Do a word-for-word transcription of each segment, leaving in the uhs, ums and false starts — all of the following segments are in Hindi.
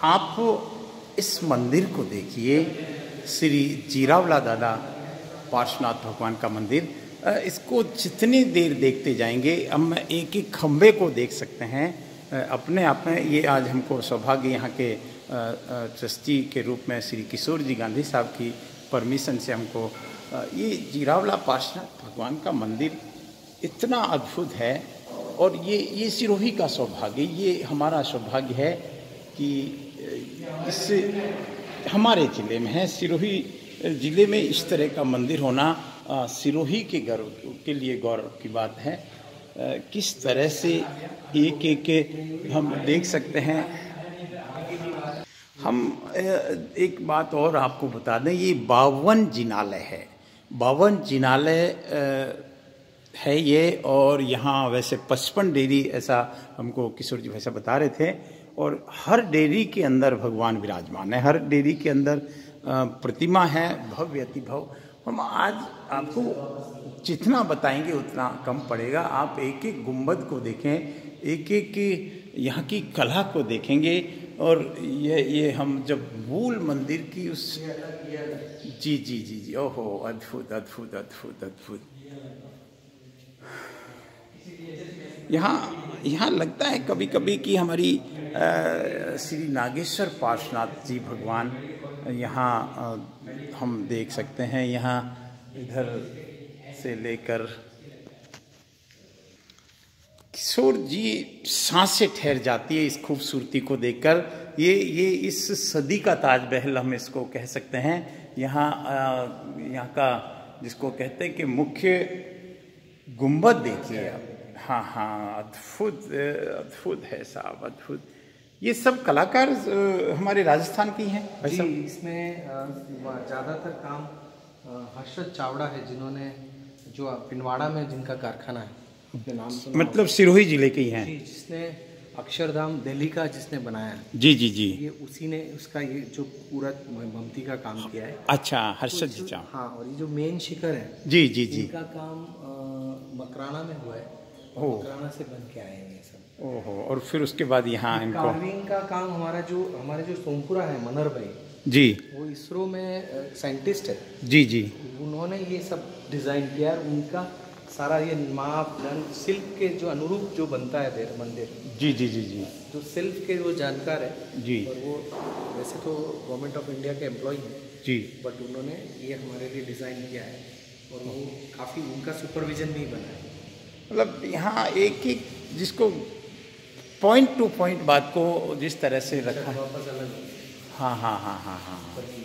आप इस मंदिर को देखिए, श्री जीरावला दादा पार्श्वनाथ भगवान का मंदिर। इसको जितनी देर देखते जाएंगे हम एक एक खम्भे को देख सकते हैं। अपने आप में ये आज हमको सौभाग्य यहाँ के ट्रस्टी के रूप में श्री किशोर जी गांधी साहब की परमिशन से हमको ये जीरावला पार्श्वनाथ भगवान का मंदिर इतना अद्भुत है। और ये ये सिरोही का सौभाग्य, ये हमारा सौभाग्य है कि इस हमारे ज़िले में है। सिरोही ज़िले में इस तरह का मंदिर होना सिरोही के गर्व के लिए गौरव की बात है। किस तरह से एक एक हम देख सकते हैं। हम एक बात और आपको बता दें, ये बावन जिनालय है, बावन जिनालय है ये। और यहाँ वैसे पचपन डेयरी ऐसा हमको किशोर जी वैसा बता रहे थे। और हर डेयरी के अंदर भगवान विराजमान है, हर डेयरी के अंदर प्रतिमा है, भव्य अति भव्य। हम आज आपको जितना बताएंगे उतना कम पड़ेगा। आप एक एक गुंबद को देखें, एक एक यहाँ की कला को देखेंगे। और ये ये हम जब मूल मंदिर की उस जी जी जी जी ओहो अद्भुत अद्भुत अद्भुत अद्भुत। यहाँ यहाँ लगता है कभी कभी कि हमारी श्री नागेश्वर पार्श्वनाथ जी भगवान यहाँ हम देख सकते हैं। यहाँ इधर से लेकर किशोर जी सांसें ठहर जाती है इस खूबसूरती को देखकर। ये ये इस सदी का ताजमहल हम इसको कह सकते हैं। यहाँ यहाँ का जिसको कहते हैं कि मुख्य गुंबद देखिए आप। हाँ हाँ अद्भुत अद्भुत है साहब, अद्भुत। ये सब कलाकार हमारे राजस्थान की हैं जी। इसमें ज़्यादातर काम हर्षद चावड़ा है, जिन्होंने जो पिंडवाड़ा में जिनका कारखाना है, अपने नाम सुना, मतलब सिरोही जिले के ही हैं, जिसने अक्षरधाम दिल्ली का जिसने बनाया है। जी जी जी, ये उसी ने उसका ये जो पूरा ममती का काम किया है। अच्छा, हर्षद जी चाव। हाँ, और ये जो मेन शिखर है जी जी जी, इनका काम मकराना में हुआ है। मकराना से बन के आए हैं ये सब। ओहो। और फिर उसके बाद यहाँ इनको कार्विंग का काम हमारा जो हमारे जो सोमपुरा है मनर भाई जी, वो इसरो में साइंटिस्ट है। जी जी, उन्होंने ये सब डिज़ाइन किया है। उनका सारा ये माप सिल्क के जो अनुरूप जो बनता है देर मंदिर, जी जी जी जी, जो सिल्क के वो जानकार है जी। और वो वैसे तो गवर्नमेंट ऑफ इंडिया के एम्प्लॉय हैं जी, बट उन्होंने ये हमारे लिए डिज़ाइन किया है। और वो काफ़ी उनका सुपरविजन भी बना है। मतलब यहाँ एक एक जिसको पॉइंट टू पॉइंट बात को जिस तरह से रखा है। वापस अलग। हाँ हाँ हाँ हाँ हाँ,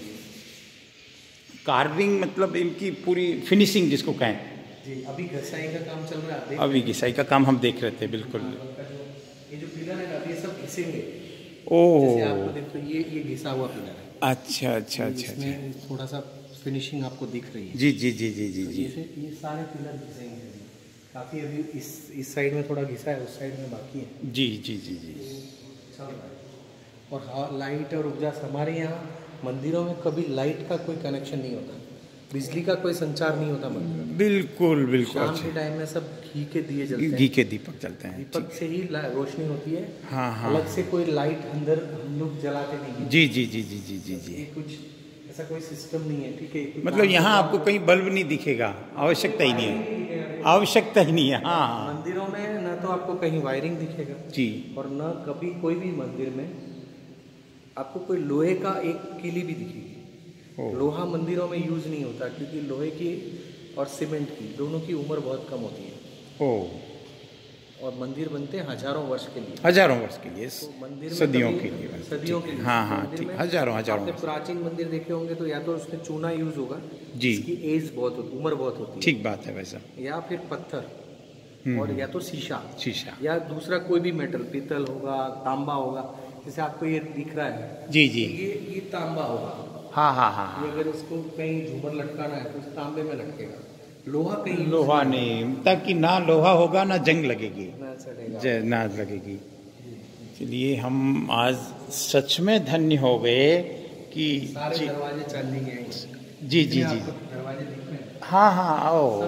कार्विंग मतलब इनकी पूरी फिनिशिंग जिसको कहें जी। अभी घिसाई का काम चल रहा है, अभी घिसाई का काम हम देख रहे थे। बिल्कुल, ये जो पिलर है ना, ये सब घिसेंगे। ओह, जैसे आपको देखो ये ये घिसा हुआ पिलर है। अच्छा अच्छा अच्छा अच्छा, थोड़ा सा फिनिशिंग आपको दिख रही है। जी जी जी जी जी जी, ये सारे पिलर घिसेंगे। काफ़ी अभी इस इस साइड में थोड़ा घिसा है, उस साइड में बाकी है। जी जी जी जी, चल रहा है। और हाँ, लाइट और ऊर्जा हमारे यहाँ मंदिरों में कभी लाइट का कोई कनेक्शन नहीं होता, बिजली का कोई संचार नहीं होता मंदिर में। बिल्कुल बिल्कुल। शाम के टाइम में सब घी के दिए जलते हैं, घी के दीपक जलते हैं, दीपक से ही रोशनी होती है। हाँ हाँ, अलग से कोई लाइट अंदर हम लोग जलाते नहीं। जी जी जी जी जी जी जी, कुछ ऐसा कोई सिस्टम नहीं है। ठीक है, मतलब यहाँ आपको कहीं बल्ब नहीं दिखेगा, आवश्यकता ही नहीं है, आवश्यकता ही नहीं है। हाँ, मंदिरों में न तो आपको कहीं वायरिंग दिखेगा जी, और न कभी कोई भी मंदिर में आपको कोई लोहे का एक किली भी दिखेगी। लोहा मंदिरों में यूज नहीं होता, क्योंकि लोहे की और सीमेंट की दोनों की उम्र बहुत कम होती है। ओ, और मंदिर बनते हैं हजारों वर्ष के लिए, हजारों वर्ष के लिए, तो मंदिर सदियों के लिए, सदियों के लिए। हाँ हाँ ठीक, हजारों हजारों। आपने प्राचीन मंदिर देखे होंगे तो या तो उसमें चूना यूज होगा जी, इसकी एज बहुत होती, उम्र बहुत होती है, ठीक बात है वैसा, या फिर पत्थर, और या तो शीशा शीशा या दूसरा कोई भी मेटल, पीतल होगा, तांबा होगा। जैसे आपको ये दिख रहा है जी जी, ये ये तांबा होगा। हाँ हाँ हाँ, ये अगर इसको कहीं झूमर लटकाना है तो इस तांबे में लटकेगा, लोहा कहीं लोहा नहीं, ताकि ना लोहा होगा ना जंग लगेगी, ना, ना लगेगी। चलिए, हम आज सच में धन्य हो गए कि सारे दरवाजे चांदी के हैं। जी जी जी, दरवाजे दिख रहे हैं, हाँ हाँ, ओ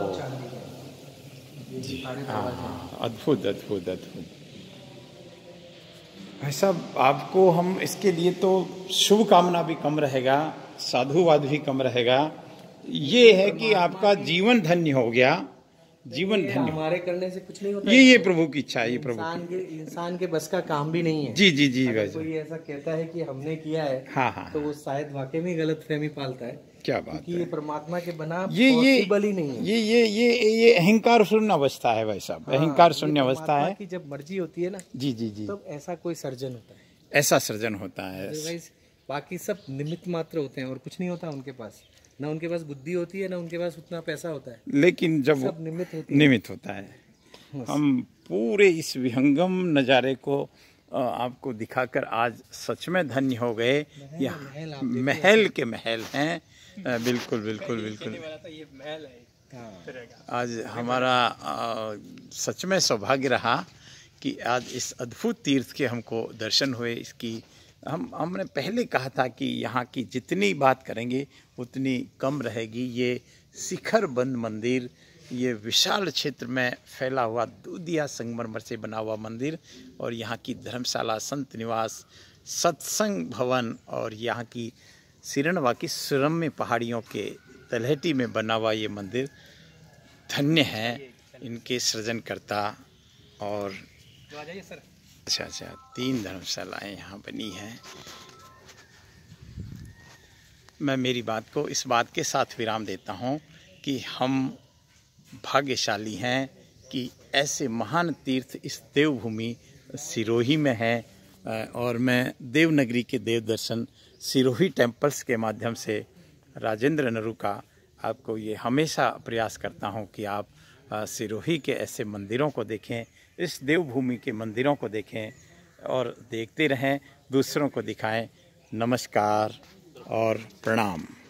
जी, हाँ हाँ, अद्भुत अद्भुत अद्भुत। भाई साहब, आपको हम इसके लिए तो शुभकामना भी कम रहेगा, साधुवाद भी कम रहेगा। ये है कि आपका जीवन धन्य हो गया, जीवन धन्य। हमारे करने से कुछ नहीं होता, ये ये प्रभु की इच्छा है, ये प्रभु इंसान के इंसान के बस का काम भी नहीं है। जी जी जी। अगर कोई ऐसा कहता है कि हमने किया है, हाँ हाँ, तो वो शायद वाकई में गलत फहमी पालता है। क्या बात है, ये परमात्मा के बना ये पॉसिबल ही नहीं है। ये ये ये ये अहंकार शून्य अवस्था है भाई साहब, अहंकार शून्य अवस्था है कि जब मर्जी होती है ना, जी जी जी, तब ऐसा कोई सर्जन होता है, ऐसा सर्जन होता है। बाकी सब निमित्त मात्र होते हैं और कुछ नहीं होता उनके पास, ना उनके पास बुद्धि होती है, ना उनके पास उतना पैसा होता है, लेकिन जब सब निमित्त होती है। निमित्त होता है। हम पूरे इस विहंगम नज़ारे को आपको दिखाकर आज सच में धन्य हो गए। यहाँ महल के महल हैं, बिल्कुल बिल्कुल बिल्कुल। ये महल है। आज हमारा सच में सौभाग्य रहा कि आज इस अद्भुत तीर्थ के हमको दर्शन हुए। इसकी हम हमने पहले कहा था कि यहाँ की जितनी बात करेंगे उतनी कम रहेगी। ये शिखर बंद मंदिर, ये विशाल क्षेत्र में फैला हुआ दूधिया संगमरमर से बना हुआ मंदिर, और यहाँ की धर्मशाला, संत निवास, सत्संग भवन, और यहाँ की सिरनवा की सुरम्य पहाड़ियों के तलहटी में बना हुआ ये मंदिर धन्य है इनके सृजनकर्ता। और अच्छा अच्छा, तीन धर्मशालाएँ यहाँ बनी हैं। मैं मेरी बात को इस बात के साथ विराम देता हूँ कि हम भाग्यशाली हैं कि ऐसे महान तीर्थ इस देवभूमि सिरोही में हैं। और मैं देवनगरी के देव दर्शन सिरोही टेम्पल्स के माध्यम से राजेंद्र नरू का आपको ये हमेशा प्रयास करता हूँ कि आप सिरोही के ऐसे मंदिरों को देखें, इस देवभूमि के मंदिरों को देखें और देखते रहें, दूसरों को दिखाएं। नमस्कार और प्रणाम।